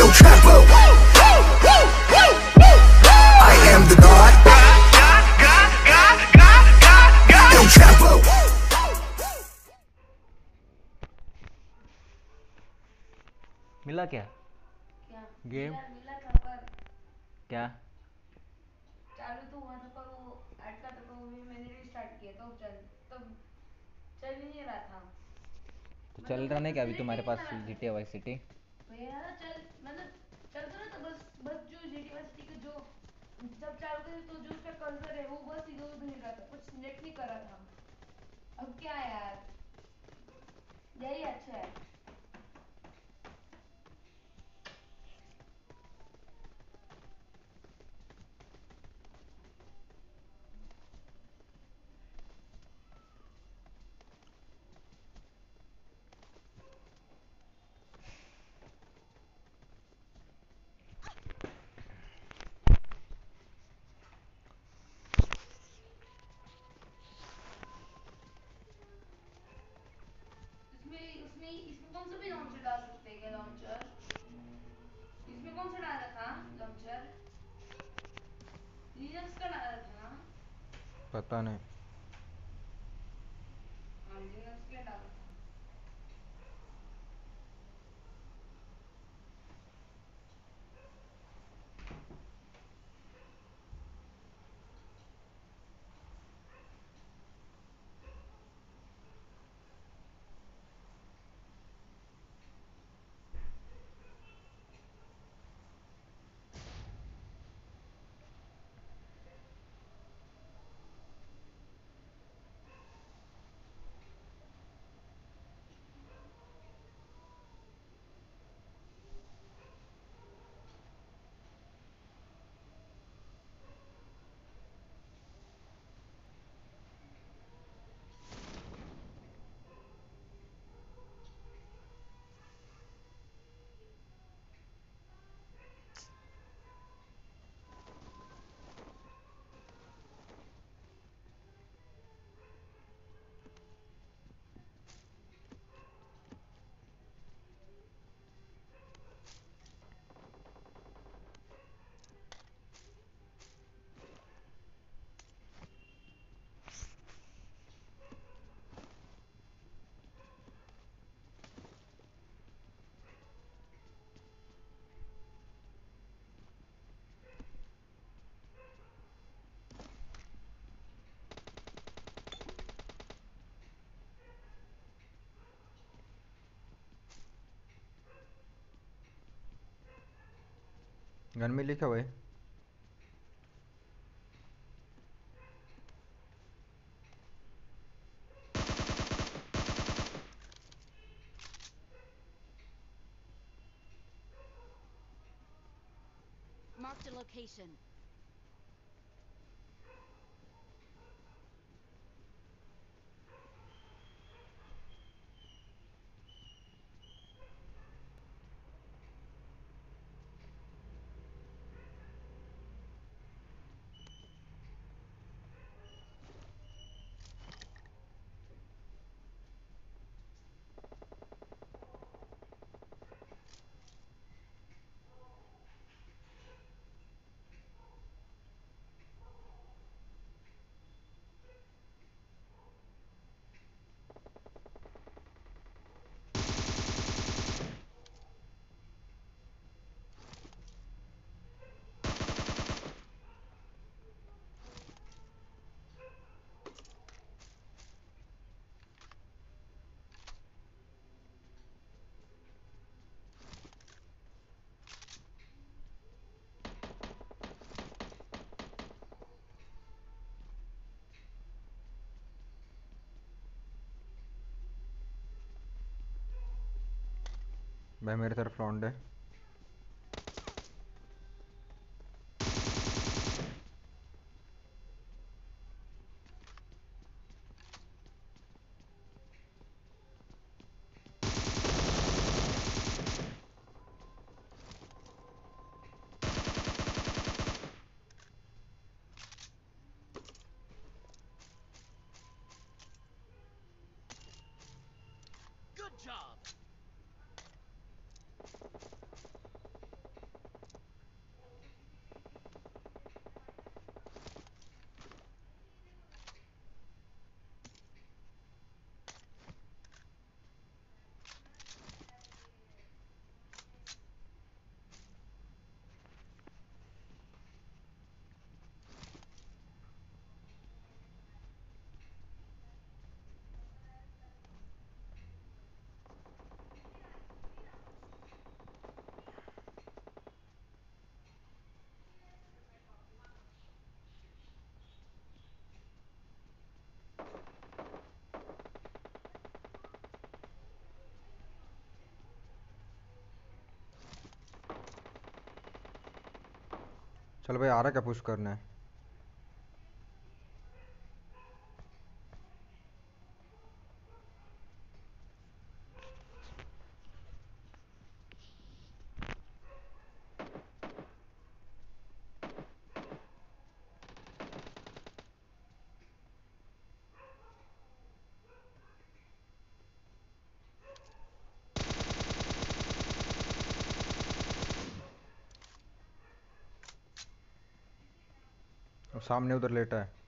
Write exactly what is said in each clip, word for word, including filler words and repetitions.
El Chapo. I am the God. El Chapo. मिला क्या? क्या गेम मिला, मिला था पर क्या? चालू तो हुआ था पर वो अटका था, तो भी मैंने रीस्टार्ट किया तो चल तब चल ही नहीं रहा था। तो चल मतलब रहा वो नहीं क्या अभी सिलेक्ट ही तुम्हारे नहीं पास करा था। GTA vice city? भैया ना चल मतलब चल तो ना, तो बस बस जो जीटी वाई सिटी का जो जब चालू करे तो जो उसका कर्सर है वो बस इधर उधर हिल रहा था, कुछ सिलेक्ट नहीं कर रहा था। अब क्या यार, यही अच्छा है। इसमें उसमें इसमें कौन सा भी लॉन्चर डाल सकते हैं क्या? लॉन्चर इसमें कौन सा डाला था? लॉन्चर लिनक्स का डाला था ना? पता नहीं। हाँ लिनक्स का डाला था। गन में लिखा हुआ है। Marked a location. भाई मेरे तरफ राउंड है। Good job. चल भाई, आ रहा क्या पुश करना है? वो सामने उधर लेटा है।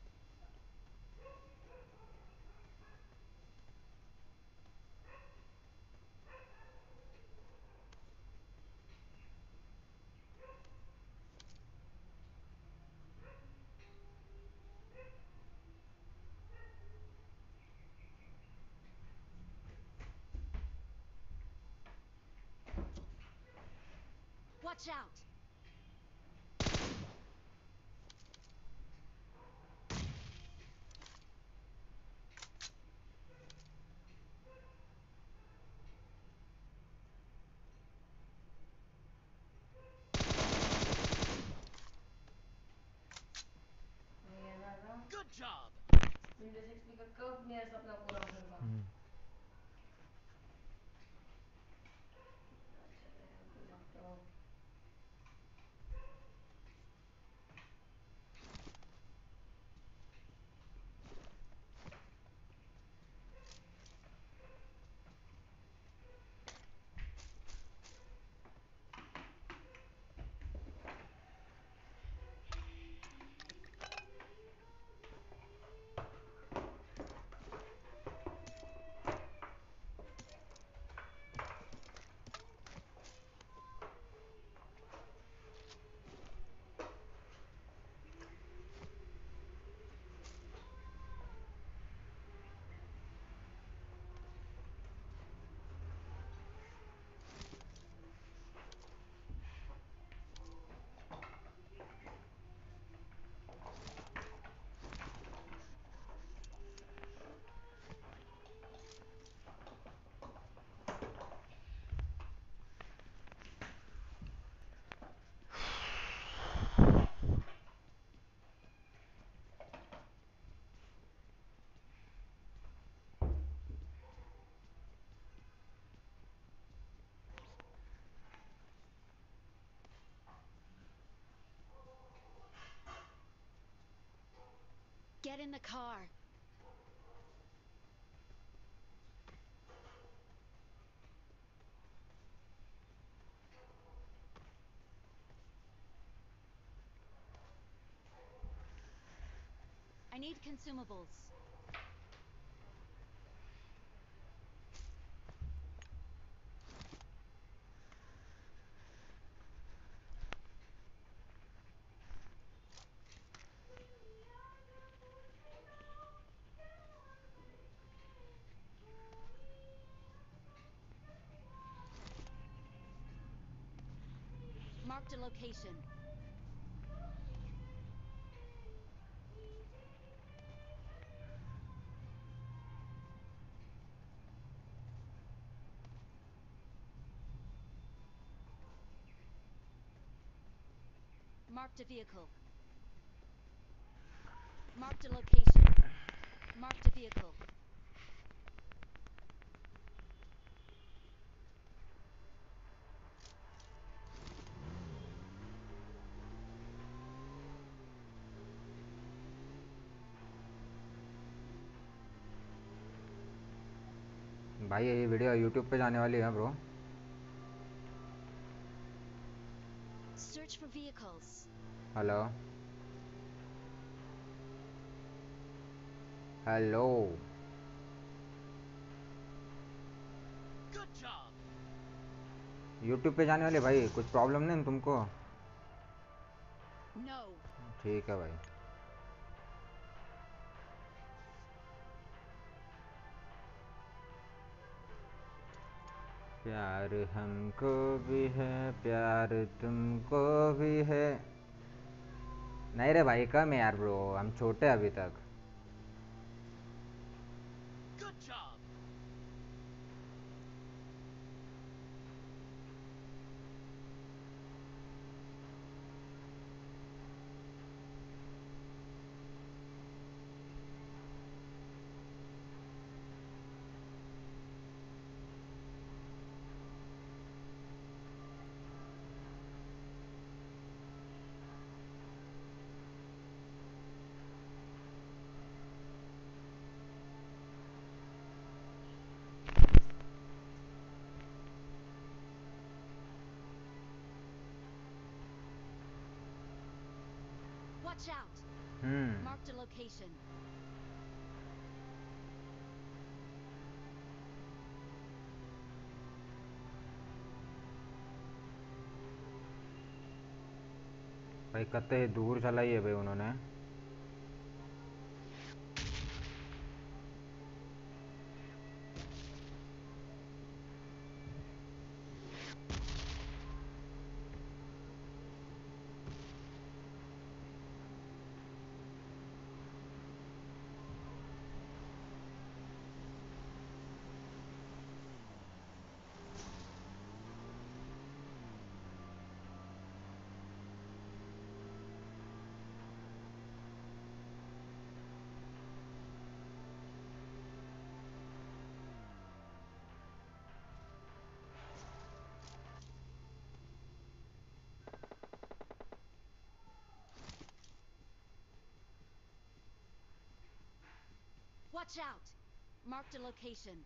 Watch out! ये ना था Good job. विंडोज एक्सपी का कब मेरा सपना पूरा होगा। हम्म। अच्छा तो यार कोई लगता हो Get in the car. I need consumables. Marked a location. Marked a vehicle. Marked a location. Marked a vehicle. भाई ये वीडियो यूट्यूब पे जाने वाली है bro. Search for vehicles. Hello hello. Good job. YouTube पे जाने वाली है भाई, कुछ प्रॉब्लम नहीं ना तुमको? No. ठीक है भाई। प्यार हमको भी है, प्यार तुमको भी है। नहीं रे भाई, कम है यार ब्रो, हम छोटे हैं अभी तक। Good job. Watch out. Hmm Marked a location. भाई कत्ते दूर चलाई है भाई उन्होंने. Watch out. Marked a location.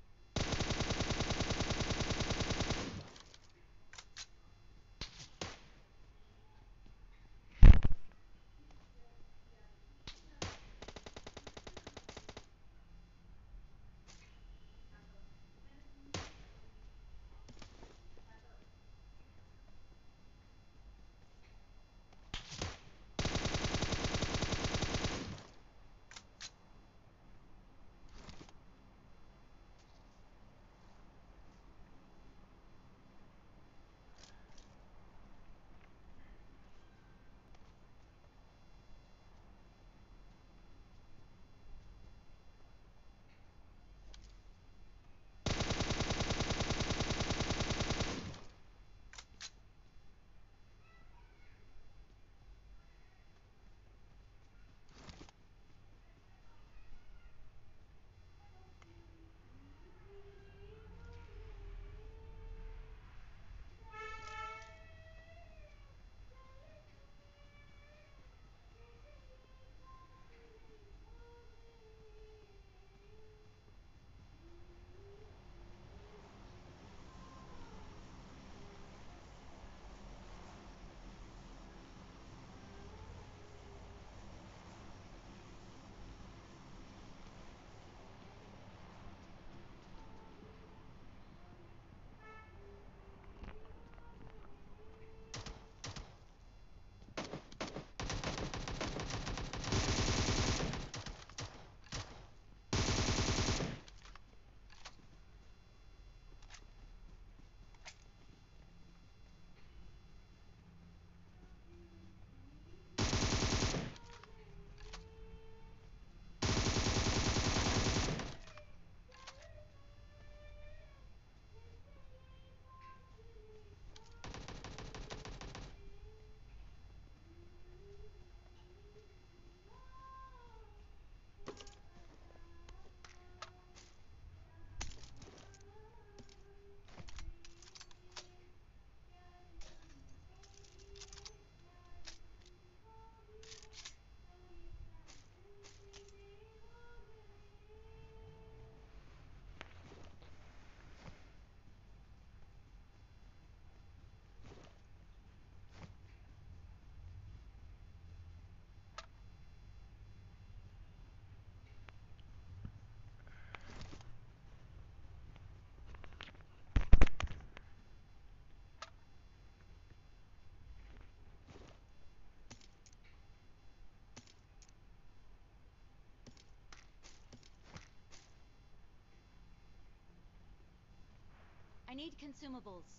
I need consumables.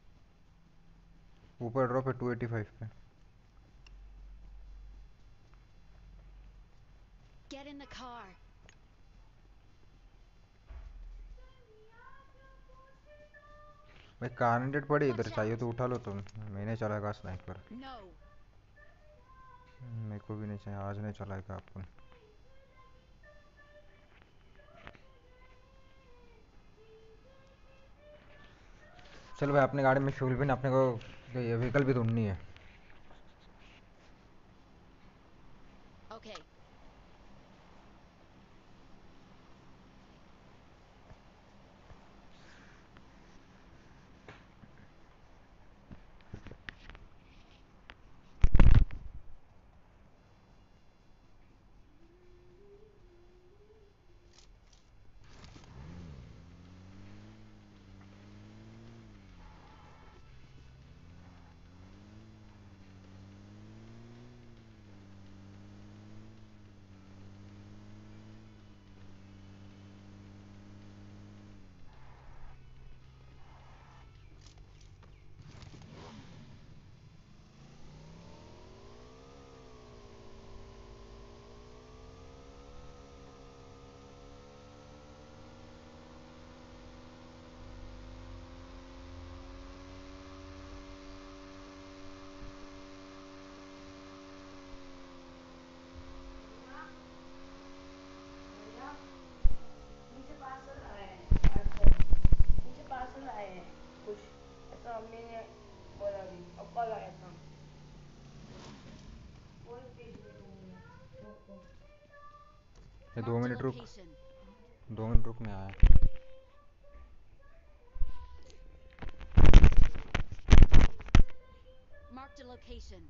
ऊपर ड्रॉप है टू एटी फाइव पे. Get in the car. भाई कार्नेटेड पड़ी इधर, चाहिए तो उठा लो तुम. मैंने चलाएगा स्नाइपर. No. मेरे को भी नहीं चाहिए, आज नहीं चलाएगा अपन. चल भाई अपने गाड़ी में फ्यूल भी ना, अपने को ये व्हीकल भी ढूंढनी है. Okay. मैंने बोला अभी अब कॉल आया था वॉइस भेज रही हूँ मैं रुको ये दो Marked a मिनट रुक location. दो मिनट रुक मैं आया Marked a location.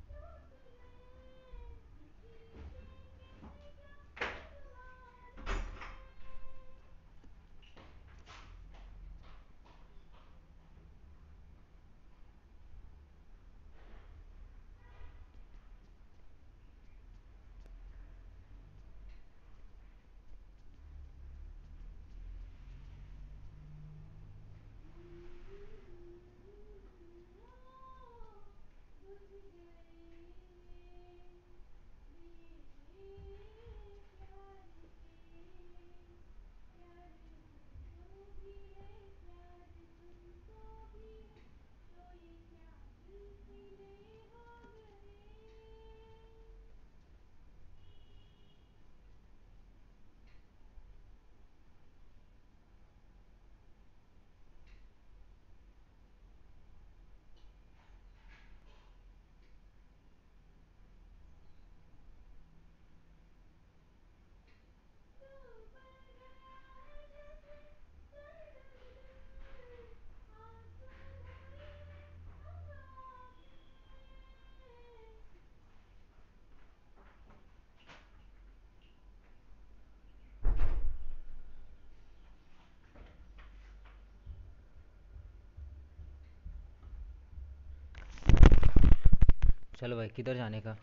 चलो भाई किधर जाने का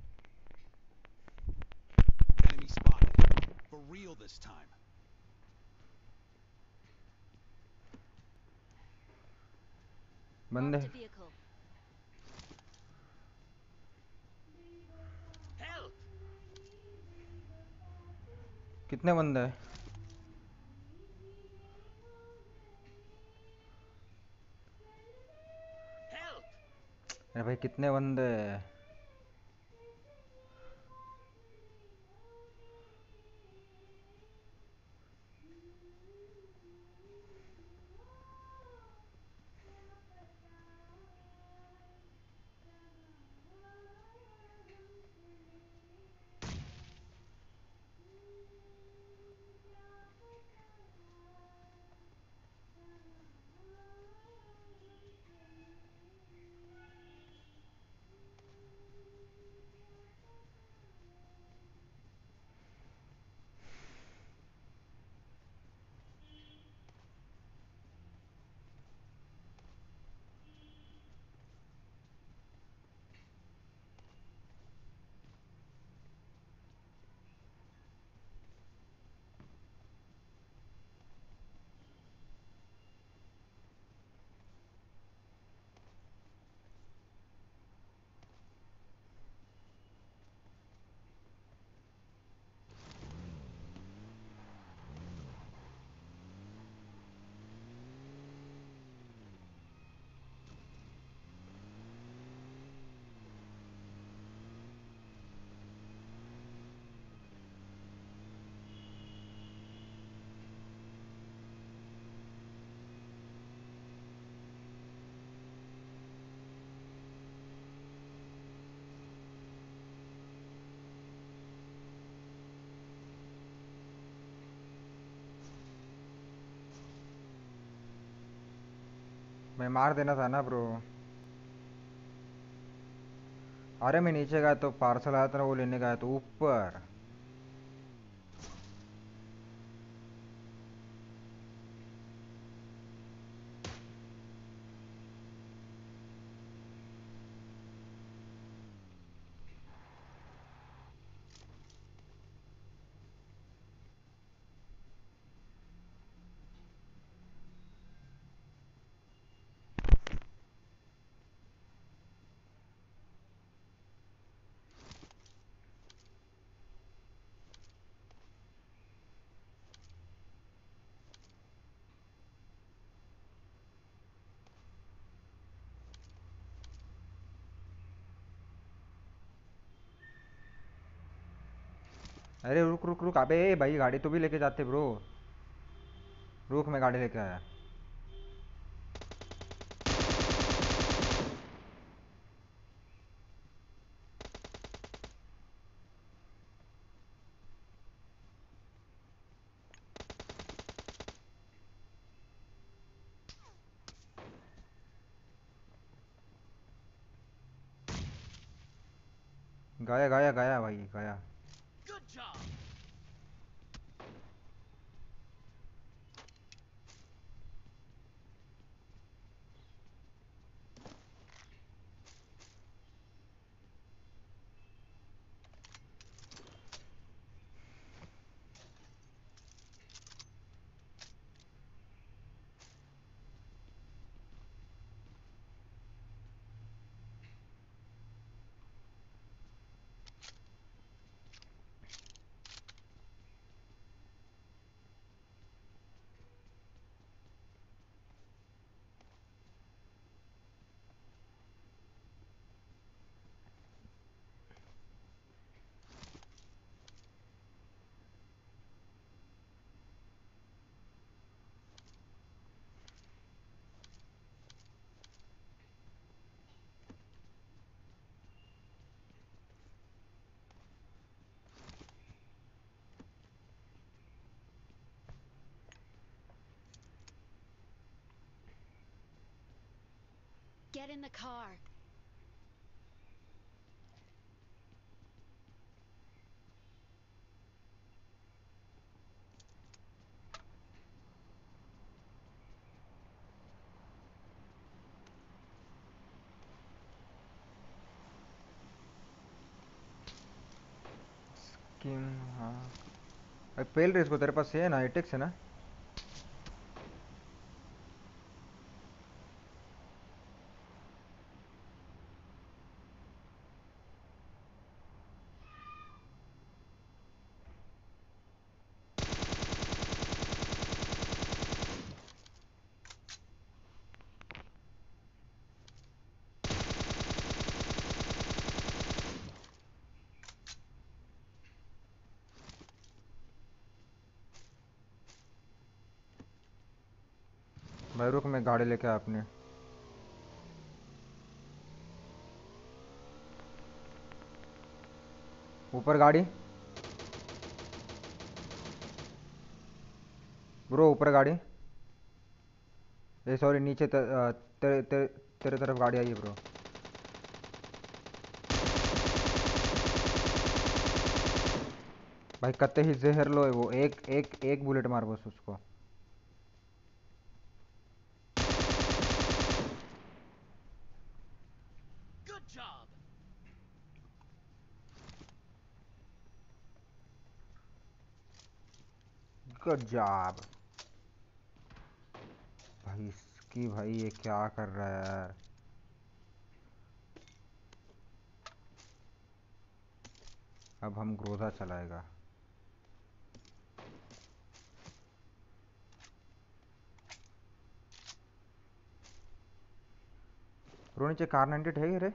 Enemy spotted. For real this time. बंदे Marked a vehicle. Help! कितने बंदे हैं Help! अरे भाई कितने बंदे हैं मैं मार देना था ना ब्रो अरे मैं नीचे गया तो पार्सल आया था ना वो लेने गया तो ऊपर अरे रुक रुक रुक अबे भाई गाड़ी तो भी लेके जाते ब्रो रुक मैं गाड़ी लेके आया गाया गाया गाया भाई गाया। Good job. Get in the car. Skin हाँ भाई पेल रेस को तेरे पास ये है ना एटेक्स है ना। भाई रुक मैं गाड़ी लेके आया अपने। ऊपर गाड़ी ब्रो ऊपर गाड़ी। ए सॉरी नीचे त, अ, तेरे तेरे तेरे तरफ गाड़ी आई है ब्रो। भाई कत्ते ही जहर लो है वो एक एक एक बुलेट मार बस उसको। Good job. Good job. भाई इसकी भाई ये क्या कर रहा है यार। अब हम ग्रोजा चलाएगा। ब्रो नीचे कार नाइंटी एट है ये रे।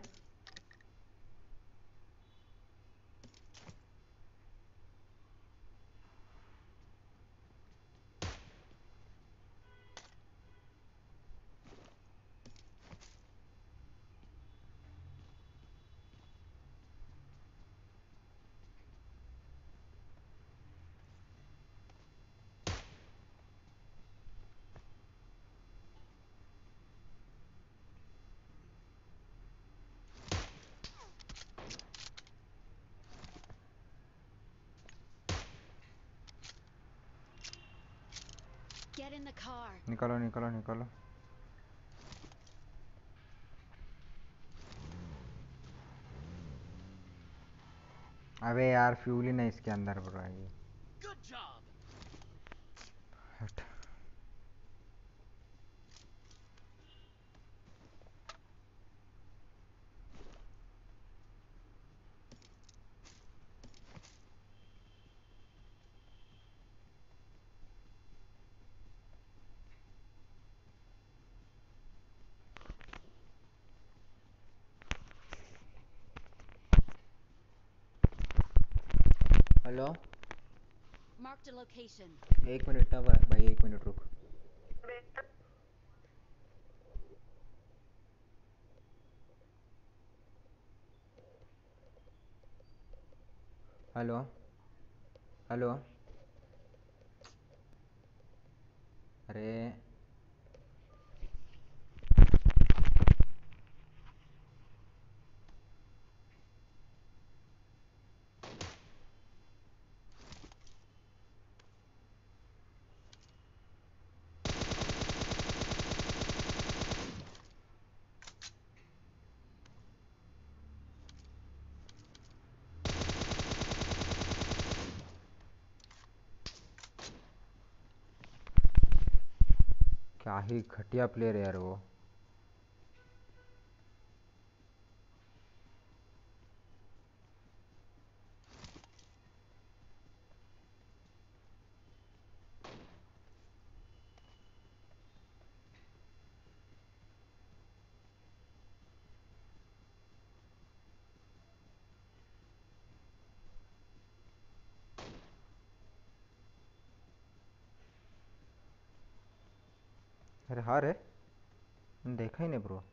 Get in the car. निकालो निकालो निकालो। अबे यार फ्यूल ही नहीं इसके अंदर ब्रो ये। Good job. हट। Hello Marked a location. एक मिनट ना भाई भाई, एक मिनट रुक। हेलो हेलो अरे काही घटिया प्लेयर है यार वो। अरे हाँ रे, मैंने देखा ही नहीं bro.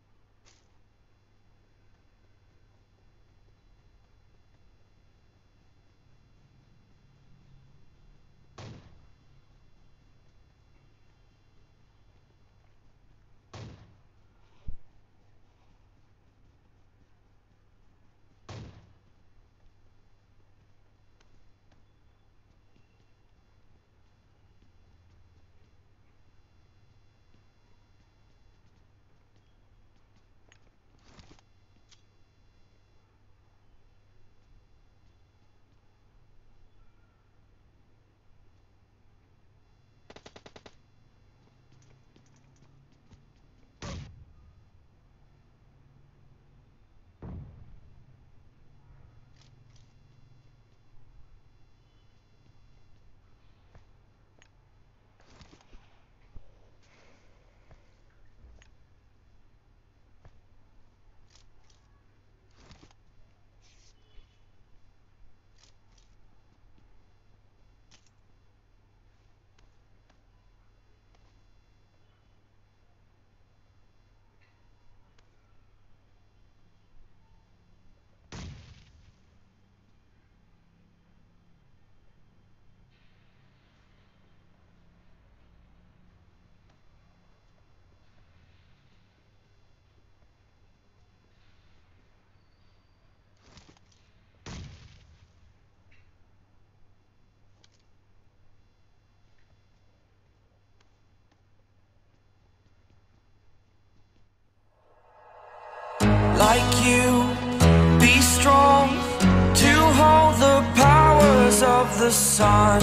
Like you, be strong to hold the powers of the sun.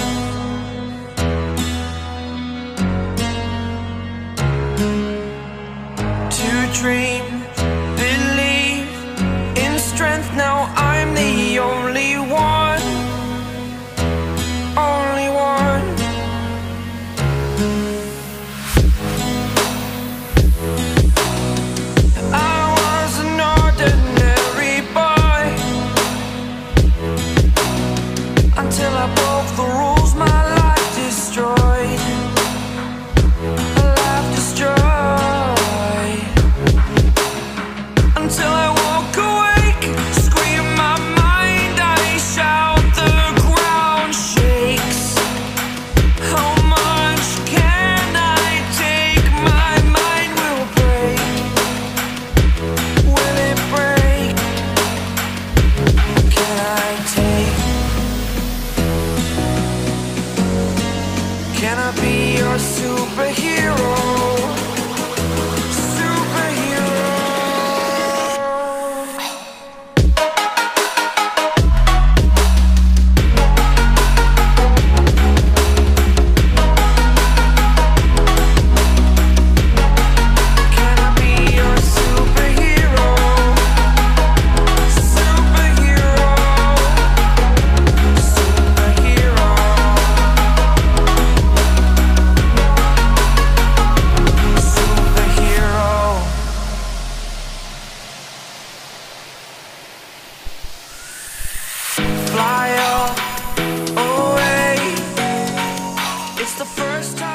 To dream, believe in strength. Now I'm the only one, only one. Until I broke the rules, my life destroyed. Life destroyed. Until I walk awake, scream my mind, I shout, the ground shakes. How much can I take? My mind will break. Will it break? Can I take? Can I be your superhero? Superhero. Can I be your superhero? Superhero. Superhero. Fly away. It's the first time.